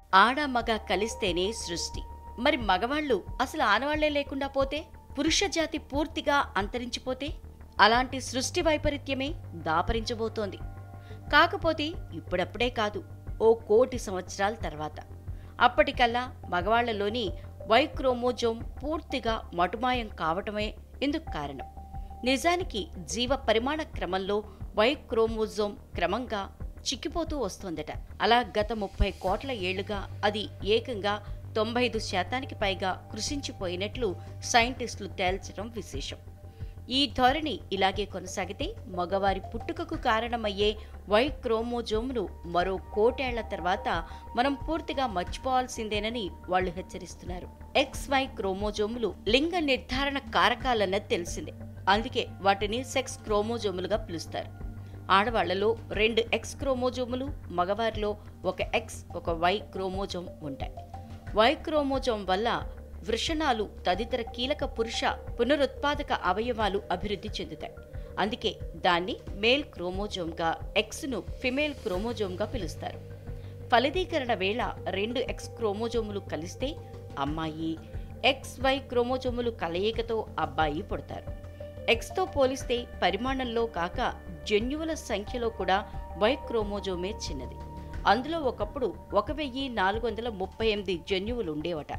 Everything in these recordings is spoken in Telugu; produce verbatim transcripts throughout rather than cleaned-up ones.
ఆడ మగ కలిస్తేనే సృష్టి. మరి మగవాళ్ళు అసలు ఆనవాళ్లే లేకుండా పోతే, పురుష జాతి పూర్తిగా అంతరించిపోతే, అలాంటి సృష్టి వైపరీత్యమే దాపరించబోతోంది. కాకపోతే ఇప్పుడప్పుడే కాదు, ఓ కోటి సంవత్సరాల తర్వాత. అప్పటికల్లా మగవాళ్లలోని వై క్రోమోజోమ్ పూర్తిగా మటుమాయం కావటమే ఇందుకు కారణం. నిజానికి జీవ పరిమాణ క్రమంలో వై క్రోమోజోమ్ క్రమంగా చిక్కిపోతూ వస్తోందట. అలా గత ముప్పై కోట్ల ఏళ్లుగా అది ఏకంగా తొంభై ఐదు శాతానికి పైగా కృషించిపోయినట్లు సైంటిస్టులు తేల్చడం విశేషం. ఈ ధోరణి ఇలాగే కొనసాగితే మగవారి పుట్టుకకు కారణమయ్యే వై క్రోమోజోమ్ను మరో కోటేళ్ల తర్వాత మనం పూర్తిగా మర్చిపోవాల్సిందేనని వాళ్లు హెచ్చరిస్తున్నారు. ఎక్స్ వై క్రోమోజోములు లింగ నిర్ధారణ కారకాలన్నది తెలిసిందే. అందుకే వాటిని సెక్స్ క్రోమోజోములుగా పిలుస్తారు. ఆడవాళ్లలో రెండు ఎక్స్ క్రోమోజోములు, మగవారిలో ఒక ఎక్స్ ఒక వై క్రోమోజోమ్ ఉంటాయి. వై క్రోమోజోమ్ వల్ల వృషణాలు తదితర కీలక పురుష పునరుత్పాదక అవయవాలు అభివృద్ధి చెందుతాయి. అందుకే దాన్ని మేల్ క్రోమోజోమ్గా, ఎక్స్ను ఫిమేల్ క్రోమోజోమ్గా పిలుస్తారు. ఫలదీకరణ వేళ రెండు ఎక్స్ క్రోమోజోములు కలిస్తే అమ్మాయి, ఎక్స్ వై క్రోమోజోములు కలయికతో అబ్బాయి పుడతారు. ఎక్స్తో పోలిస్తే పరిమాణంలో కాక జన్యువుల సంఖ్యలో కూడా వై క్రోమోజోమే చిన్నది. అందులో ఒకప్పుడు ఒక వెయ్యి నాలుగు వందల ముప్పై ఎనిమిది జన్యువులు ఉండేవట.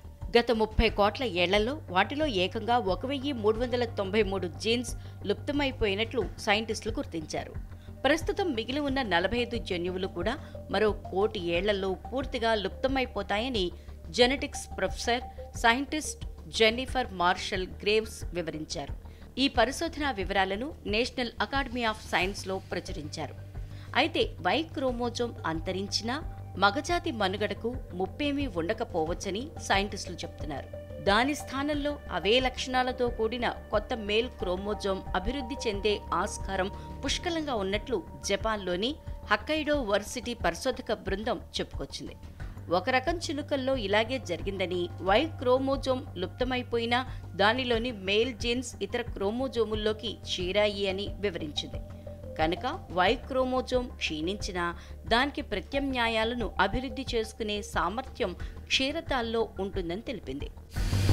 గత ముప్పై కోట్ల ఏళ్లలో వాటిలో ఏకంగా ఒక వెయ్యి మూడు వందల తొంభై మూడు జీన్స్ లుప్తమైపోయినట్లు సైంటిస్టులు గుర్తించారు. ప్రస్తుతం మిగిలి ఉన్న నలభై ఐదు జన్యువులు కూడా మరో కోటి ఏళ్లలో పూర్తిగా లుప్తమైపోతాయని genetics professor, scientist Jennifer Marshall Graves వివరించారు. ఈ పరిశోధనా వివరాలను నేషనల్ అకాడమీ ఆఫ్ సైన్స్లో ప్రచురించారు. అయితే వై క్రోమోజోమ్ అంతరించినా మగజాతి మనుగడకు ముప్పేమీ ఉండకపోవచ్చని సైంటిస్టులు చెప్తున్నారు. దాని స్థానంలో అవే లక్షణాలతో కూడిన కొత్త మేల్ క్రోమోజోమ్ అభివృద్ధి చెందే ఆస్కారం పుష్కలంగా ఉన్నట్లు జపాన్లోని హక్కైడో వర్సిటీ పరిశోధక బృందం చెప్పుకొచ్చింది. ఒక రకం చిలుకల్లో ఇలాగే జరిగిందని, వై క్రోమోజోమ్ లుప్తమైపోయినా దానిలోని మేల్ జీన్స్ ఇతర క్రోమోజోముల్లోకి చేరాయి అని వివరించింది. కనుక వై క్రోమోజోమ్ క్షీణించినా దానికి ప్రత్యామ్నాయాలను అభివృద్ధి చేసుకునే సామర్థ్యం క్షీరతాల్లో ఉంటుందని తెలిపింది.